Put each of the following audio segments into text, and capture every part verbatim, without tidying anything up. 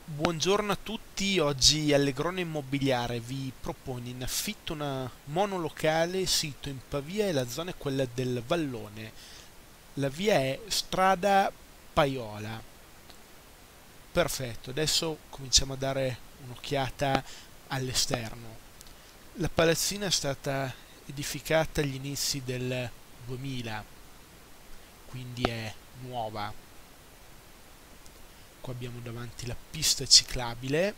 Buongiorno a tutti, oggi Allegrone Immobiliare vi propone in affitto una monolocale sito in Pavia e la zona è quella del Vallone. La via è Strada Paiola. Perfetto, adesso cominciamo a dare un'occhiata all'esterno. La palazzina è stata edificata agli inizi del duemila, quindi è nuova. Qua abbiamo davanti la pista ciclabile.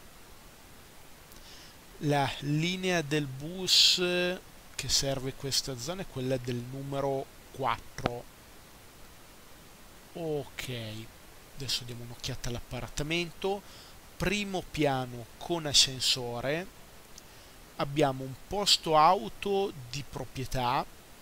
La linea del bus che serve questa zona è quella del numero quattro. Ok, adesso diamo un'occhiata all'appartamento. Primo piano con ascensore. Abbiamo un posto auto di proprietà.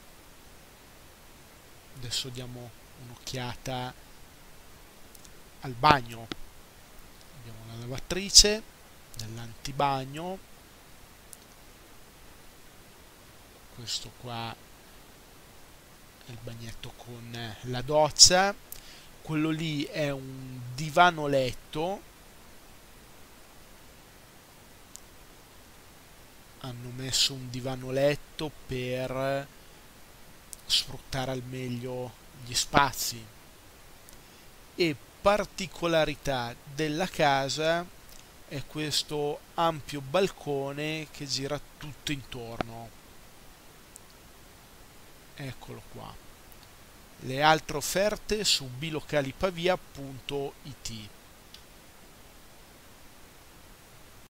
Adesso diamo un'occhiata al bagno. Abbiamo la lavatrice nell'antibagno. Questo qua è il bagnetto con la doccia. Quello lì è un divano letto. Hanno messo un divano letto per sfruttare al meglio gli spazi. E particolarità della casa è questo ampio balcone che gira tutto intorno. Eccolo qua. Le altre offerte su bilocalipavia punto it.